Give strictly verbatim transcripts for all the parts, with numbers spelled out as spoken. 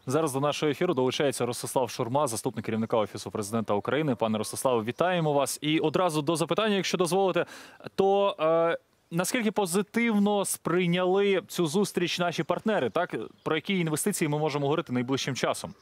Зараз до нашого ефіру долучається Ростислав Шурма, заступник керівника Офісу президента України. Пане Ростиславе, вітаємо вас. І одразу до запитання, якщо дозволите, то е, наскільки позитивно сприйняли цю зустріч наші партнери, так? Про які інвестиції ми можемо говорити найближчим часом?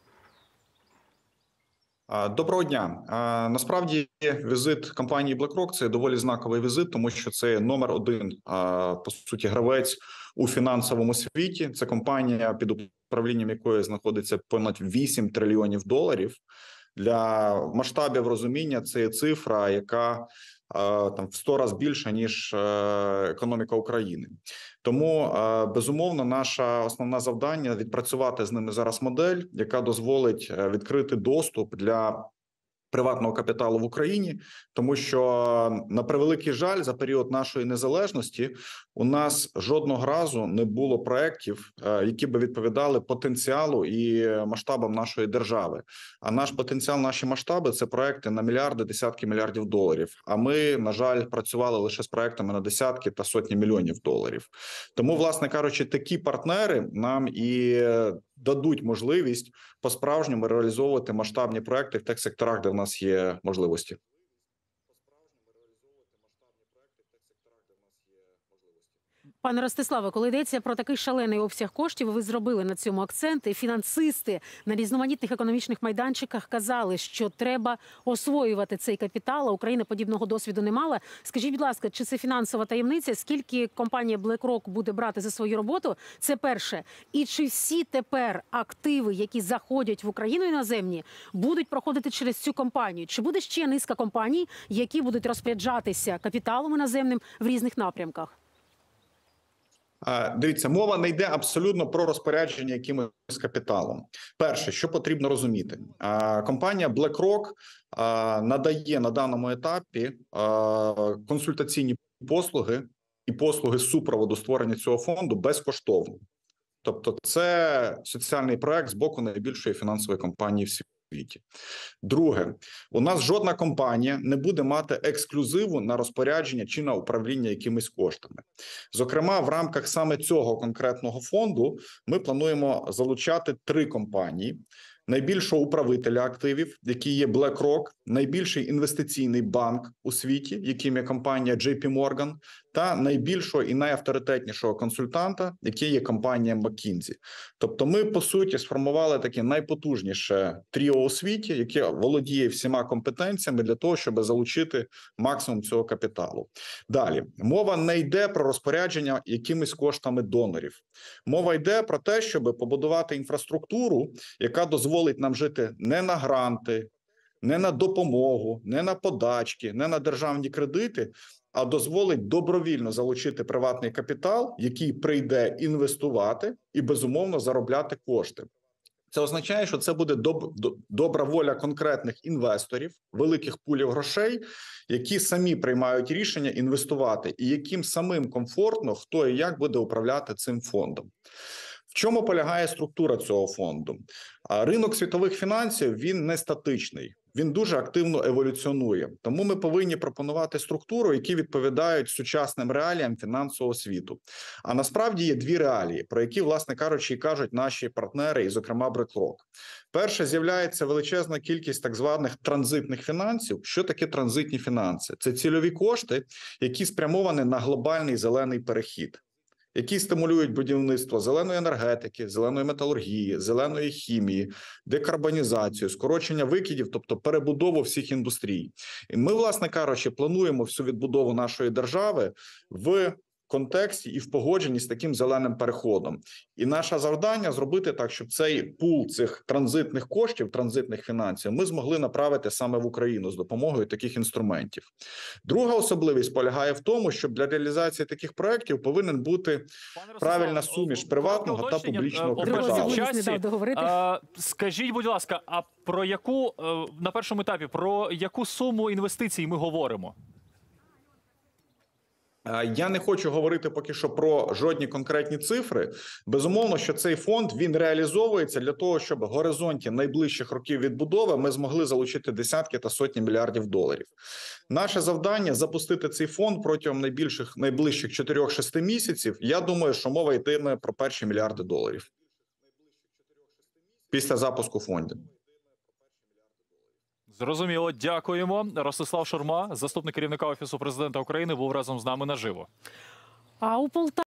Доброго дня. Насправді візит компанії BlackRock – це доволі знаковий візит, тому що це номер один, по суті, гравець у фінансовому світі. Це компанія, під управлінням якої знаходиться понад вісім трильйонів доларів. Для масштабів розуміння це є цифра, яка там в сто разів більша, ніж економіка України. Тому, безумовно, наше основне завдання – відпрацювати з ними зараз модель, яка дозволить відкрити доступ для приватного капіталу в Україні, тому що, на превеликий жаль, за період нашої незалежності у нас жодного разу не було проєктів, які би відповідали потенціалу і масштабам нашої держави. А наш потенціал, наші масштаби – це проєкти на мільярди, десятки мільярдів доларів. А ми, на жаль, працювали лише з проєктами на десятки та сотні мільйонів доларів. Тому, власне кажучи, такі партнери нам і дадуть можливість по-справжньому реалізовувати масштабні проекти в тих секторах, де в нас є можливості. Пане Ростиславе, коли йдеться про такий шалений обсяг коштів, ви зробили на цьому акцент, і фінансисти на різноманітних економічних майданчиках казали, що треба освоювати цей капітал, а Україна подібного досвіду не мала. Скажіть, будь ласка, чи це фінансова таємниця, скільки компанія BlackRock буде брати за свою роботу? Це перше. І чи всі тепер активи, які заходять в Україну іноземні, будуть проходити через цю компанію? Чи буде ще низка компаній, які будуть розпоряджатися капіталом іноземним в різних напрямках? Дивіться, мова не йде абсолютно про розпорядження якимось капіталом. Перше, що потрібно розуміти, компанія BlackRock надає на даному етапі консультаційні послуги і послуги супроводу створення цього фонду безкоштовно. Тобто це соціальний проект з боку найбільшої фінансової компанії в світі. Друге, у нас жодна компанія не буде мати ексклюзиву на розпорядження чи на управління якимись коштами. Зокрема, в рамках саме цього конкретного фонду ми плануємо залучати три компанії. Найбільшого управителя активів, який є BlackRock, найбільший інвестиційний банк у світі, яким є компанія джей пі Morgan, та найбільшого і найавторитетнішого консультанта, який є компанія McKinsey. Тобто ми, по суті, сформували таке найпотужніше тріо у світі, яке володіє всіма компетенціями для того, щоб залучити максимум цього капіталу. Далі, мова не йде про розпорядження якимись коштами донорів. Мова йде про те, щоб побудувати інфраструктуру, яка дозволить нам жити не на гранти, не на допомогу, не на подачки, не на державні кредити, а дозволить добровільно залучити приватний капітал, який прийде інвестувати і, безумовно, заробляти кошти. Це означає, що це буде доб добра воля конкретних інвесторів, великих пулів грошей, які самі приймають рішення інвестувати і яким самим комфортно, хто і як буде управляти цим фондом. В чому полягає структура цього фонду? Ринок світових фінансів, він не статичний, він дуже активно еволюціонує. Тому ми повинні пропонувати структуру, які відповідають сучасним реаліям фінансового світу. А насправді є дві реалії, про які, власне кажучи, і кажуть наші партнери, і, зокрема, BlackRock. Перше, з'являється величезна кількість так званих транзитних фінансів. Що таке транзитні фінанси? Це цільові кошти, які спрямовані на глобальний зелений перехід, які стимулюють будівництво зеленої енергетики, зеленої металургії, зеленої хімії, декарбонізацію, скорочення викидів, тобто перебудову всіх індустрій. І ми, власне кажучи, плануємо всю відбудову нашої держави в контексті і в погодженні з таким зеленим переходом. І наше завдання зробити так, щоб цей пул цих транзитних коштів, транзитних фінансів ми змогли направити саме в Україну з допомогою таких інструментів. Друга особливість полягає в тому, що для реалізації таких проєктів повинен бути правильна суміш приватного та публічного капіталу. Скажіть, будь ласка, а про яку, на першому етапі, про яку суму інвестицій ми говоримо? Я не хочу говорити поки що про жодні конкретні цифри. Безумовно, що цей фонд, він реалізовується для того, щоб в горизонті найближчих років відбудови ми змогли залучити десятки та сотні мільярдів доларів. Наше завдання – запустити цей фонд протягом найбільших, найближчих чотирьох-шести місяців. Я думаю, що мова йтиме про перші мільярди доларів. після запуску фондів. Зрозуміло, дякуємо. Ростислав Шурма, заступник керівника Офісу президента України, був разом з нами наживо. А у Полтаві